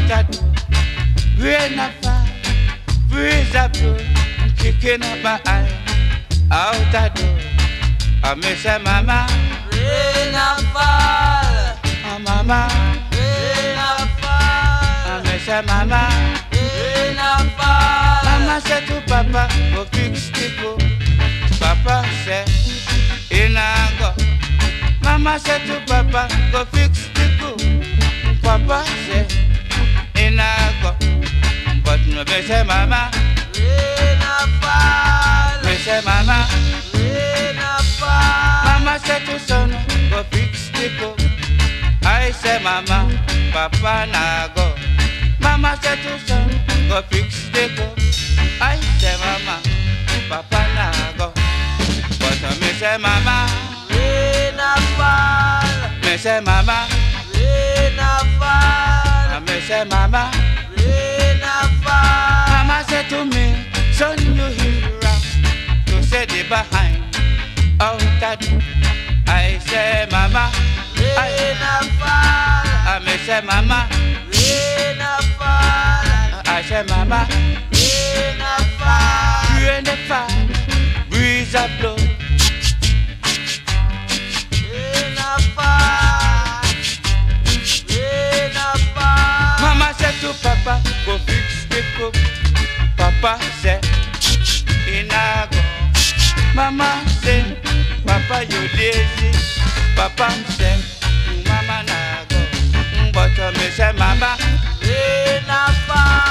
a do, rain a fall, breeze a blow, kicking up my eye, out a door. I miss a mama, Rain a fall, a mama, rain a fall, I miss a mama. rain a fall. Mama said to Papa, go fix the boat. Papa said, in a go. Mama said to Papa, go fix the boat. Papa said, in a go. But no, me say Mama, Rain a fall, me say Mama. rain a fall. Mama said to son, go fix the boat. I say Mama, Papa na go. Mama said to son, go fix the boat. I say Mama, Papa na go. But me say Mama, Rain a fall, me say Mama, rain a fall, me say Mama. rain a fall. Mama said to me, son, you hear rap, to say the behind, out that. I say Mama, Rain a fall, I me say Mama, rain a fall, I say Mama. rain a fall, Rain a fall, breeze a blow. rain a fall, rain a fall. Mama said to Papa, go fix the cup. Papa said, in a go. Mama said, Papa you lazy. Papa said, Mama na go. But me say Mama, Rain a fall.